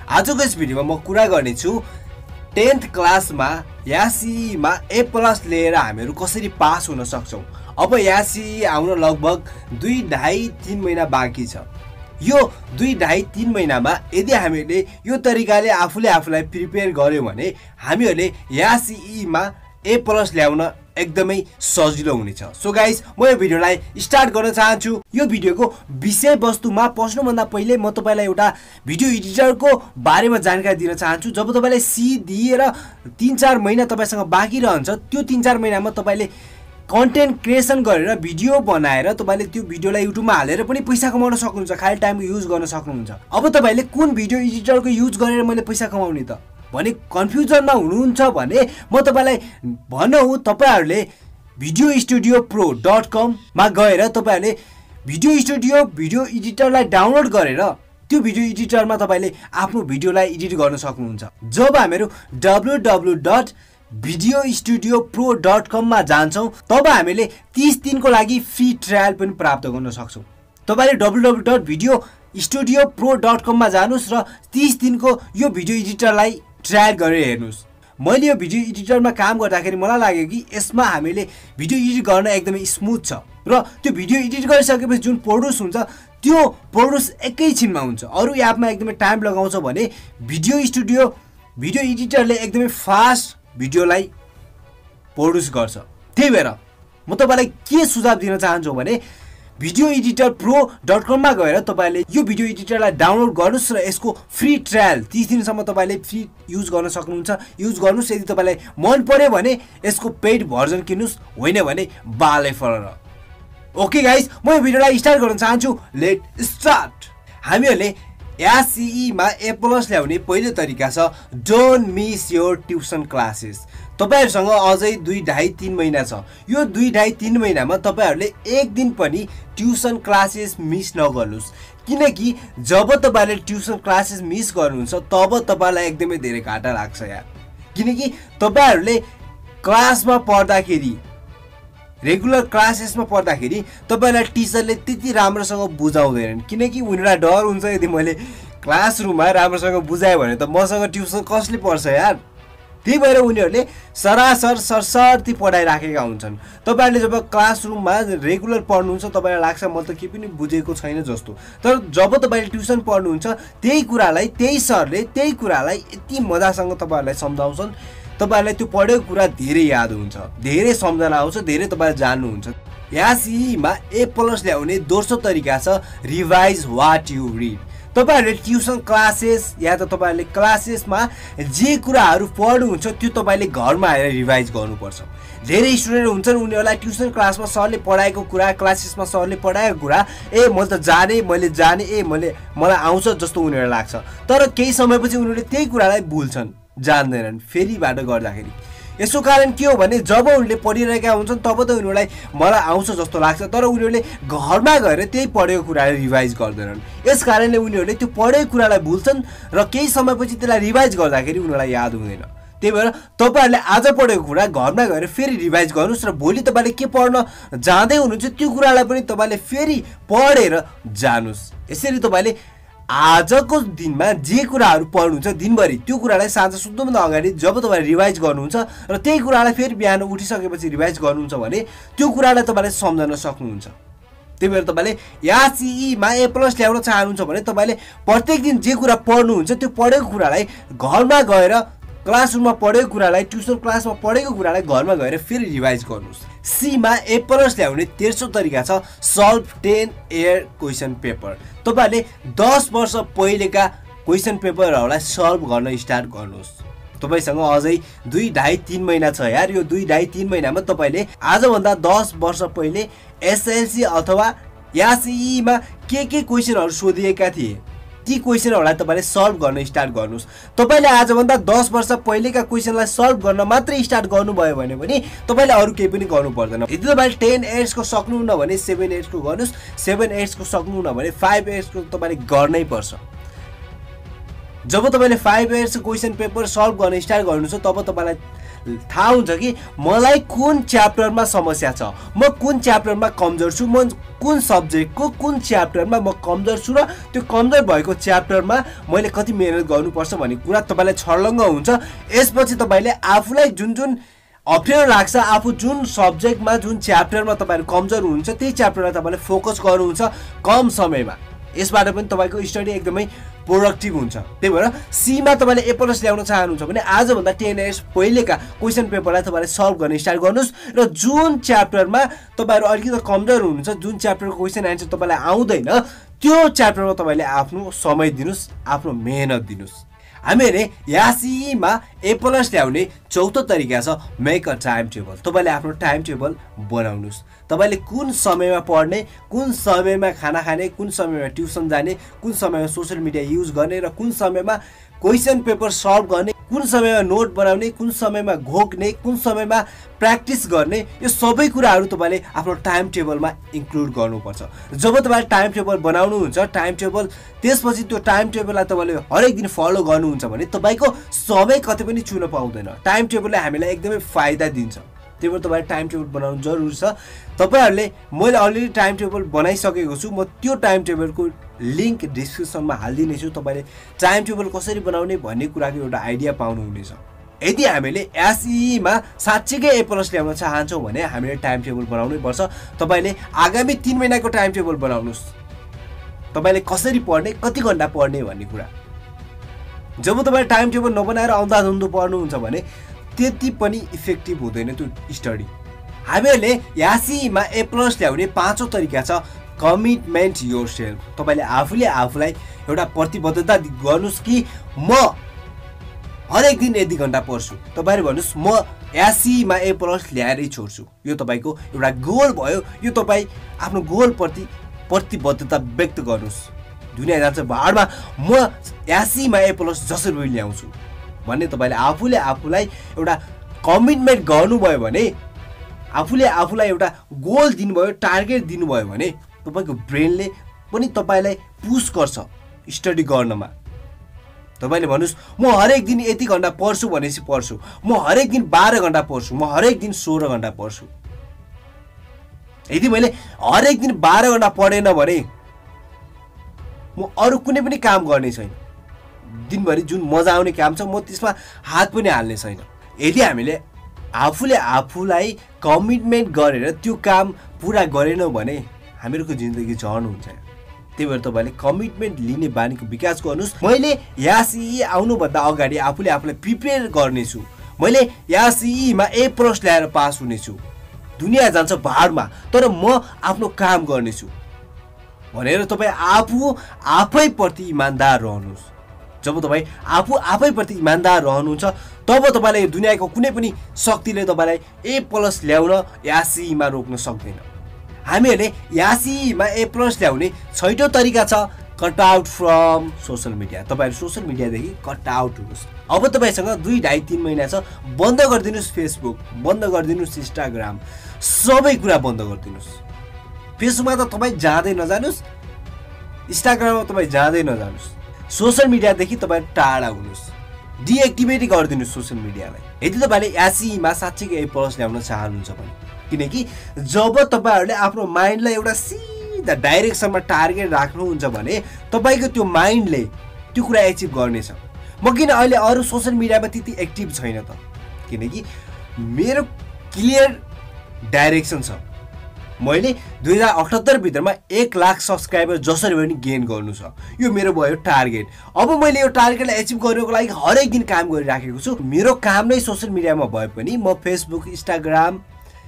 आजको यस भिडियोमा म कुरा गर्नेछु 10th क्लासमा यासीमा A+ लिएर हामीहरू कसरी पास हुन सक्छौं। अब यासी आउन लगभग 2.5-3 महिना बाँकी छ। यो 2.5-3 महिनामा यदि हामीले यो तरिकाले आफूलाई प्रिपेयर गर्यौं भने हामीहरूले यासीमा A+ ल्याउन एकदमै सजिलो हुनेछ। सो गाइस, म यो भिडियोलाई स्टार्ट गर्न चाहन्छु। यो भिडियोको विषयवस्तुमा पस्नुभन्दा पहिले म तपाईलाई एउटा भिडियो एडिटरको बारेमा जानकारी दिन चाहन्छु। जब तपाईलाई सी दिएर 3-4 महिना तपाईसँग बाँकी रहन्छ, त्यो 3-4 महिनामा तपाईले कन्टेन्ट क्रिएसन गरेर भिडियो बनाएर तपाईले त्यो भिडियोलाई युट्युबमा हालेर पनि पैसा कमाउन सक्नुहुन्छ, खाली टाइमको युज गर्न सक्नुहुन्छ। अब तपाईले कुन भिडियो एडिटरको युज गरेर मैले पैसा कमाउने त भने कन्फ्युजनमा हुनुहुन्छ भने म तपाईलाई भनौं, तपाईहरुले videostudiopro.com मा गएर तपाईहरुले भिडियो एडिटरलाई डाउनलोड गरेर त्यो भिडियो एडिटरमा तपाईले आफ्नो भिडियोलाई एडिट गर्न सक्नुहुन्छ। जब हामीहरू www.videostudiopro.com मा जान्छौं तब हामीले 30 दिनको लागि फ्री ट्रायल पनि प्राप्त गर्न सक्छौं। तपाईले www.videostudiopro.com मा जानुस् र 30 दिनको यो भिडियो एडिटरलाई ट्रायल गरेर हेर्नुस्। मैले यो भिडियो एडिटरमा काम गर्दाखेरि मलाई लाग्यो कि यसमा हामीले भिडियो एडिट गर्न एकदमै स्मुथ छ र त्यो भिडियो एडिट गरिसकेपछि जुन प्रोड्युस हुन्छ त्यो प्रोड्युस एकैछिनमा हुन्छ। अरु एपमा एकदमै टाइम लगाउँछ भने भिडियो एडिटरले एकदमै फास्ट भिडियोलाई प्रोड्युस गर्छ। त्यही भएर म तपाईलाई के सुझाव दिन चाहन्छु भने videoeditorpro.com मा गएर तपाईले यो भिडियो एडिटरलाई डाउनलोड गर्नुस् र यसको फ्री ट्रायल 30 दिनसम्म तपाईले फ्री युज गर्न सक्नुहुन्छ। युज गर्नुस्, यदि तपाईलाई मन पर्यो भने यसको पेड भर्जन किन्नुस्, होइन भने बाले फरर। ओके गाइस, म यो भिडियोलाई स्टार्ट गर्न चाहन्छु। Let start. हामीहरूले यासीई मा A+ ल्याउने पहिलो तरिका छ don't miss your tuition classes. तपाईहरुसँग अझै 2.5-3 महिना छ। यो 2.5-3 महिनामा तपाईहरुले एक दिन पनि ट्युसन क्लासेस मिस नगर्नुस्, किनकि जब तपाईले ट्युसन क्लासेस मिस गर्नुहुन्छ तब तपाईलाई एकदमै धेरै घाटा लाग्छ यार। किनकि तपाईहरुले क्लासमा पढ्दाखेरि, रेगुलर क्लासेसमा पढ्दाखेरि तपाईलाई टिचरले त्यति राम्रोसँग बुझाउँदैनन्, किनकि उनीहरुलाई डर हुन्छ यदि मैले क्लासरुममा राम्रोसँग बुझाए भने त मसँग ट्युसन कसले पढ्छ यार। त्यही भएर उनीहरुले सरासर सरसर्ती पढाइराखेका हुन्छन्। तपाईहरुले जब क्लासरुममा रेगुलर पढ्नुहुन्छ तपाईलाई लाग्छ म त के पनि बुझेको छैन जस्तो, तर जब तपाईले ट्युसन पढ्नुहुन्छ त्यही कुरालाई त्यही सरले त्यही कुरालाई यति मजासँग तपाईहरुलाई सम्झाउँछन्, तपाईहरुलाई त्यो पढेको कुरा धेरै याद हुन्छ, धेरै सम्झना आउँछ, धेरै तपाईले जान्नुहुन्छ। यासीमा A+ ल्याउने दोस्रो तरिका छ रिभाइज व्हाट यु रिड। तपाईहरुले ट्युसन क्लासेस या त तपाईहरुले क्लासेसमा जे कुराहरु पढ्नुहुन्छ त्यो तपाईले घरमा आएर रिभाइज गर्नुपर्छ। धेरै स्टुडेन्ट हुन्छन्, उनीहरुलाई ट्युसन क्लासमा सरले पढाएको कुरा, क्लासेसमा सरले पढाएको कुरा मैले त जाने, मलाई आउँछ जस्तो उनीहरुलाई लाग्छ, तर केही समयपछि उनीहरुले त्यही कुरालाई भुल्छन्, जान्दैनन् फेरिबाट गर्दाखेरि। यसको कारण के हो भने जब उनीहरुले पढिरहेका हुन्छन् तब त उनीहरुलाई मलाई आउँछ जस्तो लाग्छ, तर उनीहरुले घरमा गएर त्यही पढेको कुरालाई रिभाइज गर्दैनन्। यसकारणले उनीहरुले त्यो पढेको कुरालाई भुल्छन् र केही समयपछि त्यसलाई रिभाइज गर्दाखेरि उनीहरुलाई याद हुँदैन। त्यही भएर तपाईहरुले आज पढेको कुरा घरमा गएर फेरि रिभाइज गर्नुस् र भोलि तपाईले के पढ्न जाँदै हुनुहुन्छ त्यो कुरालाई पनि तपाईले फेरि पढेर जानुस्। यसरी तपाईले आजको दिनमा जे कुराहरु पढ्नुहुन्छ दिनभरि त्यो कुरालाई साँझ सुत्नुभन्दा अगाडि जब तपाईले रिभाइज गर्नुहुन्छ र त्यही कुरालाई फेरि बिहान उठिसकेपछि रिभाइज गर्नुहुन्छ भने त्यो कुरालाई तपाईले सम्झन सक्नुहुन्छ। त्यही भएर तपाईले यासीमा A+ ल्याउन चाहनुहुन्छ भने तपाईले प्रत्येक दिन जे कुरा पढ्नुहुन्छ त्यो पढेको कुरालाई घरमा गएर क्लासरुममा पढेको कुरालाई, ट्युसन क्लासमा पढेको कुरालाई घरमा गएर फेरि रिभाइज गर्नुस्। सीमा A+ ल्याउने तेस्रो तरिका छ सल्भ 10 इयर क्वेशन पेपर। तपाईहरुले 10 वर्ष पहिलेका क्वेशन पेपरहरुलाई सल्भ गर्न स्टार्ट गर्नुस्। तपाईसँग अझै 2.5-3 महिना छ यार। यो 2.5-3 महिनामा तपाईले आजभन्दा 10 वर्ष पहिले एसएलसी अथवा यासीमा के क्वेशनहरु सोधिएका थिए ती क्वेशनहरुलाई तपाईले सल्भ गर्न स्टार्ट गर्नुस्। तपाईले आजभन्दा 10 वर्ष पहिलेका क्वेशनलाई सल्भ गर्न मात्रै स्टार्ट गर्नुभयो भने पनि तपाईले अरु केही पनि गर्नु पर्दैन। यदि तपाईले 10 इयर्स को सक्नुहुन्न भने 7 इयर्स को गर्नुस्, 7 इयर्स को सक्नुहुन्न भने 5 इयर्स को तपाईले गर्नै पर्छ। जब तपाईले 5 इयर्स को क्वेशन पेपर सल्भ गर्न स्टार्ट गर्नुहुन्छ तब तपाईलाई थाहा हुन्छ कि मलाई कुन च्याप्टरमा समस्या छ, म कुन च्याप्टरमा कमजोर छु, म कुन सब्जेक्टको कुन च्याप्टरमा म कमजोर छु र त्यो कमजोर भएको च्याप्टरमा मैले कति मेहनत गर्नुपर्छ भन्ने कुरा तपाईँलाई छर्लङ्ग हुन्छ। यसपछि तपाईँले आफूलाई जुन जुन अप्ठ्यारो लाग्छ, आफू जुन सब्जेक्टमा जुन च्याप्टरमा तपाईँहरू कमजोर हुनुहुन्छ त्यही च्याप्टरमा तपाईँले फोकस गर्नुहुन्छ कम समयमा। यसबाट पनि तपाईँको स्टडी एकदमै प्रोडक्टिभ हुन्छ। त्यही भएर सीमा तपाईँले A+ ल्याउन चाहनुहुन्छ भने आजभन्दा 10 इयर्स पहिलेका क्वेसन पेपरलाई तपाईँले सल्भ गर्न स्टार्ट गर्नुहोस् र जुन च्याप्टरमा तपाईँहरू अलिकति कमजोर हुनुहुन्छ, जुन च्याप्टरको क्वेसन एन्सर तपाईँलाई आउँदैन त्यो च्याप्टरमा तपाईँले आफ्नो समय दिनुहोस्, आफ्नो मेहनत दिनुहोस्। हामीहरूले यासीमा A+ ल्याउने चौथो तरिका छ मेक अ टाइम टेबल। तपाईँले आफ्नो टाइम टेबल बनाउनुहोस्। तपाईँले कुन समयमा पढ्ने, कुन समयमा खाना खाने, कुन समयमा ट्युसन जाने, कुन समयमा सोसियल मिडिया युज गर्ने र कुन समयमा क्वेसन पेपर सल्भ गर्ने, कुन समयमा नोट बनाउने, कुन समयमा घोक्ने, कुन समयमा प्र्याक्टिस गर्ने, यो सबै कुराहरू तपाईँले आफ्नो टाइम टेबलमा इन्क्लुड गर्नुपर्छ। जब तपाईँले टाइम टेबल बनाउनुहुन्छ, टाइम टेबल त्यसपछि त्यो टाइम टेबललाई तपाईँले हरेक दिन फलो गर्नुहुन्छ भने तपाईँको समय कतै पनि चुन पाउँदैन। टाइम टेबलले हामीलाई एकदमै फाइदा दिन्छ। त्यही भएर तपाईँले टाइम टेबल बनाउनु जरुरी छ। तपाईँहरूले मैले अलरेडी टाइम टेबल बनाइसकेको छु, म त्यो टाइम टेबलको लिङ्क डिस्क्रिप्सनमा हालिदिने छु। तपाईँले टाइम टेबल कसरी बनाउने भन्ने कुराको एउटा आइडिया पाउनुहुनेछ। यदि हामीले एसईमा साँच्चीकै A+ ल्याउन चाहन्छौँ भने हामीले टाइम टेबल बनाउनै पर्छ। तपाईँले आगामी 3 महिनाको टाइम टेबल बनाउनुहोस्। तपाईँले कसरी पढ्ने, कति घन्टा पढ्ने भन्ने कुरा। जब तपाईँले टाइम टेबल नबनाएर अन्धाधुन्धो पढ्नुहुन्छ भने त्यति पनि इफेक्टिभ हुँदैन त्यो स्टडी। हामीहरूले यासीमा A+ ल्याउने पाँचौँ तरिका छ कमिटमेन्ट योरसेल्फ। तपाईँले आफूले आफूलाई एउटा प्रतिबद्धता गर्नुहोस् कि म हरेक दिन यति घन्टा पढ्छु। तपाईँहरू भन्नुहोस् म यासीमा A+ ल्याएरै छोड्छु। यो तपाईँको एउटा गोल भयो। यो तपाईँ आफ्नो गोलप्रति प्रतिबद्धता व्यक्त गर्नुहोस्। दुनियाँ जान्छ भाडमा, म यासीमा A+ जसरी पनि ल्याउँछु भन्ने तपाईँले आफूले आफूलाई एउटा कमिटमेन्ट गर्नुभयो भने, आफूले आफूलाई एउटा गोल दिनुभयो, टार्गेट दिनुभयो भने तपाईँको ब्रेनले पनि तपाईँलाई पुस गर्छ स्टडी गर्नमा। तपाईँले भन्नुहोस् म हरेक दिन यति घन्टा पढ्छु भनेपछि पढ्छु, म हरेक दिन 12 घन्टा पढ्छु, म हरेक दिन 16 घन्टा पढ्छु। यदि मैले हरेक दिन 12 घन्टा पढेन भने म अरू कुनै पनि काम गर्ने छैन। दिनभरि जुन मजा आउने काम छ म त्यसमा हात पनि हाल्ने छैन। यदि हामीले आफूले आफूलाई कमिटमेन्ट गरेर त्यो काम पुरा गरेनौँ भने हामीहरूको जिन्दगी झर्न हुन्छ। त्यही भएर तपाईँले कमिटमेन्ट लिने बानीको विकास गर्नुहोस्। मैले यासीई आउनुभन्दा अगाडि आफूले आफूलाई प्रिपेयर गर्नेछु। मैले यासीईमा A+ ल्याएर पास हुनेछु। दुनियाँ जान्छ भाडमा, तर म आफ्नो काम गर्नेछु भनेर तपाईँ आफैप्रति इमान्दार रहनुहोस्। जब तपाईँ आफैप्रति इमान्दार रहनुहुन्छ तब तपाईँलाई यो दुनियाँको कुनै पनि शक्तिले तपाईँलाई A+ ल्याउन यासीईमा रोक्न सक्दैन। हामीहरूले यासीईमा A+ ल्याउने छैटौँ तरिका छ cut out from social media. तपाईँहरू सोसल मिडियादेखि कट आउट हुनुहोस्। अब तपाईँसँग 2-2.5-3 महिना छ। बन्द गरिदिनुहोस् फेसबुक, बन्द गरिदिनुहोस् इन्स्टाग्राम, सबै कुरा बन्द गरिदिनुहोस्। फेसबुकमा त तपाईँ जाँदै नजानुहोस्, इन्स्टाग्राममा तपाईँ जाँदै नजानुहोस्। सोसल मिडियादेखि तपाईँ टाढा हुनुहोस्, डिएक्टिभेट गरिदिनुहोस् सोसल मिडियालाई। यदि तपाईँले यासीईमा साँच्चै A+ ल्याउन चाहनुहुन्छ भने, किनकि जब तपाईँहरूले आफ्नो माइन्डलाई एउटा सिधा डाइरेक्सनमा टार्गेट राख्नुहुन्छ भने तपाईँको त्यो माइन्डले त्यो कुरा एचिभ गर्नेछ। म किन अहिले अरू सोसल मिडियामा त्यति एक्टिभ छैन त, किनकि मेरो क्लियर डाइरेक्सन छ। मैले 2078 भित्रमा 1 लाख सब्सक्राइबर जसरी पनि गेन गर्नु छ। यो मेरो भयो टार्गेट। अब मैले यो टार्गेटलाई एचिभ गर्नको लागि हरेक दिन काम गरिराखेको छु। मेरो काम नै सोसल मिडियामा भए पनि म फेसबुक, इन्स्टाग्राम,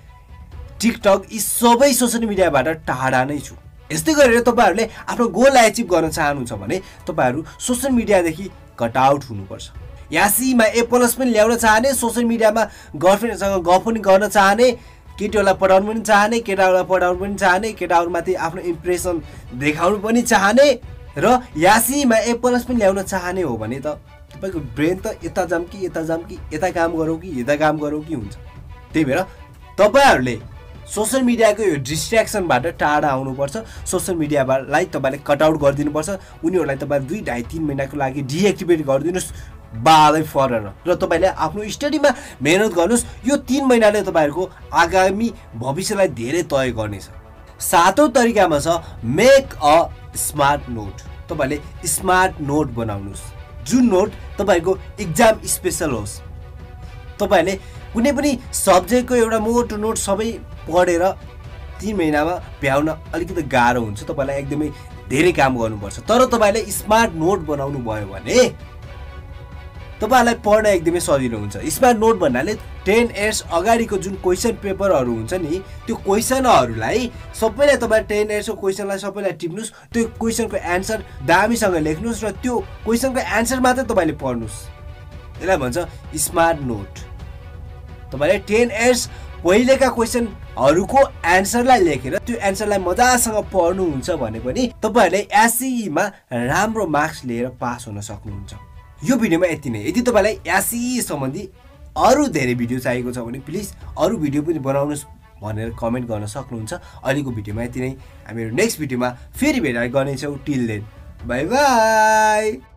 टिकटक यी सबै सोसल मिडियाबाट टाढा नै छु। यस्तै गरेर तपाईँहरूले आफ्नो गोललाई एचिभ गर्न चाहनुहुन्छ भने तपाईँहरू सोसल मिडियादेखि कट आउट हुनुपर्छ। यासीमा A+ पनि ल्याउन चाहने, सोसल मिडियामा गर्लफ्रेन्डसँग गफ पनि गर्न चाहने, केटीहरूलाई पढाउनु पनि चाहने, केटाहरूलाई पढाउनु पनि चाहने, केटाहरूमाथि आफ्नो इम्प्रेसन देखाउनु पनि चाहने र यासीमा A+ पनि ल्याउन चाहने हो भने त तपाईँको ब्रेन त यता जाम कि यता जाम कि यता काम गरौँ कि यता काम गरौँ कि हुन्छ। त्यही भएर तपाईँहरूले सोसल मिडियाको यो डिस्ट्र्याक्सनबाट टाढा आउनुपर्छ। सोसल मिडियालाई तपाईँले कटआउट गरिदिनुपर्छ। उनीहरूलाई तपाईँ 2-2.5-3 महिनाको लागि डिएक्टिभेट गरिदिनुहोस्। बालै फरेर र तपाईँले आफ्नो स्टडीमा मेहनत गर्नुहोस्। यो 3 महिनाले तपाईँहरूको आगामी भविष्यलाई धेरै तय गर्नेछ। 7औं तरिकामा छ मेक अ स्मार्ट नोट। तपाईँले स्मार्ट नोट बनाउनुहोस्, जुन नोट तपाईँको इक्जाम स्पेसल होस्। तपाईँले कुनै पनि सब्जेक्टको एउटा मोटो नोट सबै पढेर 3 महिनामा भ्याउन अलिकति गाह्रो हुन्छ, तपाईँलाई एकदमै धेरै काम गर्नुपर्छ। तर तपाईँले स्मार्ट नोट बनाउनु भयो भने तपाईँलाई पढ्न एकदमै सजिलो हुन्छ। स्मार्ट नोट भन्नाले 10 इयर्स अगाडिको जुन क्वेसन पेपरहरू हुन्छ नि, त्यो क्वेसनहरूलाई सबैलाई तपाईँ 10 इयर्सको क्वेसनलाई सबैलाई टिप्नुहोस्, त्यो क्वेसनको एन्सर दामीसँग लेख्नुहोस् र त्यो क्वेसनको एन्सर मात्रै तपाईँले पढ्नुहोस्। यसलाई भन्छ स्मार्ट नोट। तपाईँले 10 इयर्स पहिलेका क्वेसनहरूको एन्सरलाई लेखेर त्यो एन्सरलाई मजासँग पढ्नुहुन्छ भने पनि तपाईँहरूले एससीईमा राम्रो मार्क्स लिएर पास हुन सक्नुहुन्छ। यो भिडियोमा यति नै। यदि तपाईँलाई एससीई सम्बन्धी अरू धेरै भिडियो चाहिएको छ भने प्लिज अरू भिडियो पनि बनाउनुहोस् भनेर कमेन्ट गर्न सक्नुहुन्छ। अहिलेको भिडियोमा यति नै। हामीहरू नेक्स्ट भिडियोमा फेरि भेट गर्नेछौँ। Till then bye by.